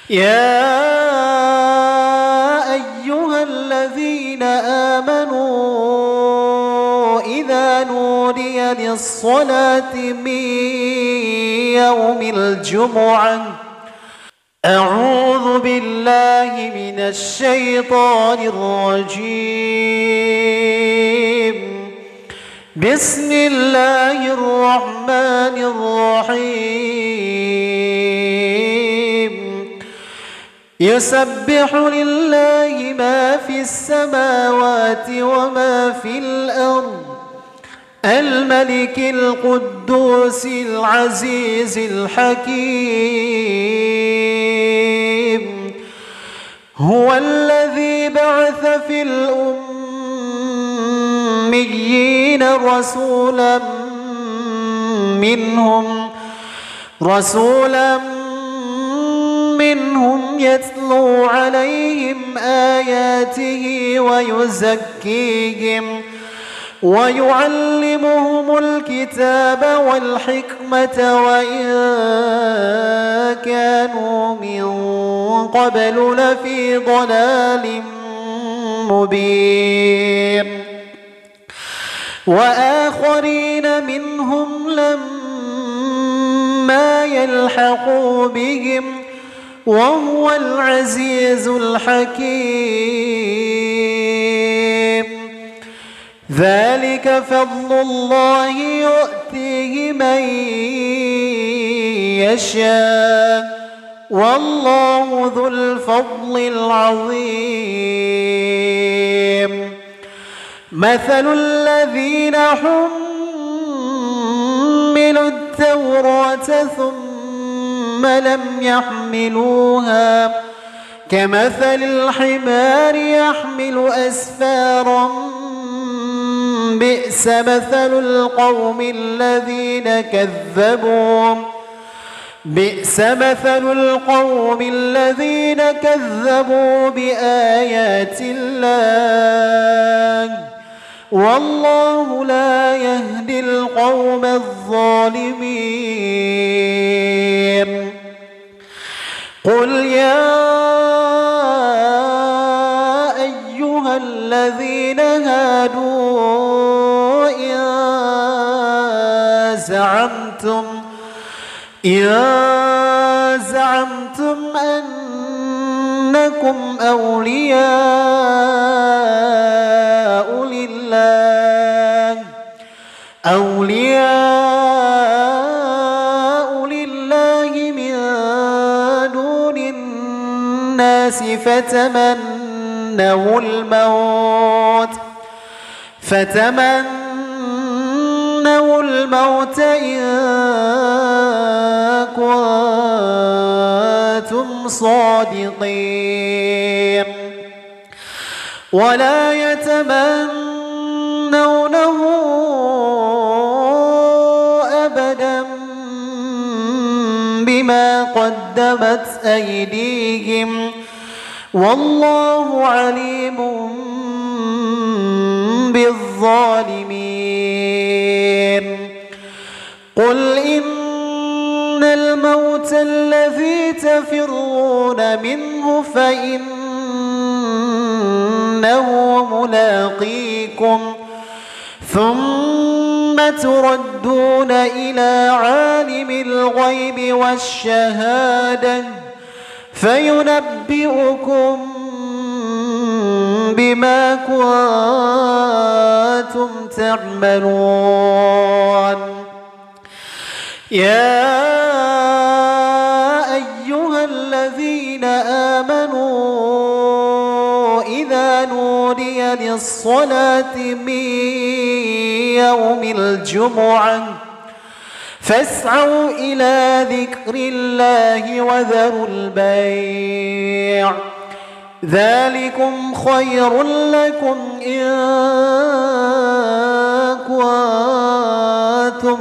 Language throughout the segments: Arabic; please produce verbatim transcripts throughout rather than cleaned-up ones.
يا أيها الذين آمنوا إذا نودي للصلاة من يوم الجمعة أعوذ بالله من الشيطان الرجيم بسم الله الرحمن الرحيم يسبح لله ما في السماوات وما في الأرض الملك القدوس العزيز الحكيم هو الذي بعث في الأميين رسولا منهم رسولا منهم يتلو عليهم آياته ويزكيهم ويعلمهم الكتاب والحكمة وإن كانوا من قبل لفي ضلال مبين وآخرين منهم لما يلحقوا بهم وهو العزيز الحكيم ذلك فضل الله يؤتيه من يشاء والله ذو الفضل العظيم مثل الذين حملوا التوراة ثم لم يحملوها كمثل الحمار يحمل أسفارا بئس مثل القوم الذين كذبوا بئس مثل القوم الذين كذبوا بآيات الله والله لا يهدي القوم الظالمين قل يا أيها الذين هادوا إن زعمتم إن زعمتم أنكم أولياء لله أولياء لله من دون الناس فتمنوا الموت فتمنوا الموت إن كنتم صادقين ولا يتمنونه أبدا بما قدمت أيديهم والله عليم بالظالمين قل إن الموت الذي تفرون منه فإنه ملاقيكم ثم تردون إلى عالم الغيب والشهادة فينبئكم بما كنتم تعملون يا أيها الذين آمنوا إذا نودي للصلاة من يوم الجمعة فاسعوا إلى ذكر الله وذروا البيع ذلكم خير لكم إن كنتم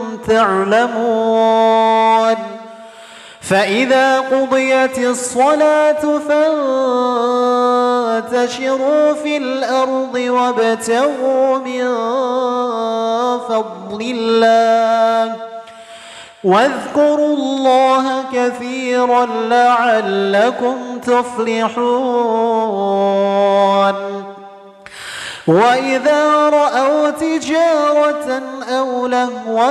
تعلمون فإذا قضيت الصلاة فانتشروا في الأرض وابتغوا من فضل الله واذكروا الله كثيرا لعلكم تفلحون وإذا رأوا تجارة أو لهوا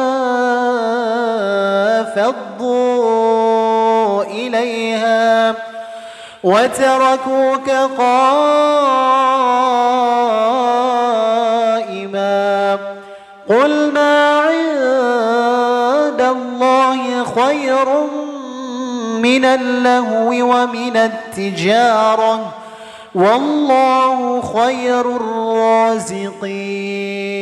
انفضوا إليها وتركوك قائما قل ما عند الله خير من اللهو ومن التجارة والله خير الرازقين.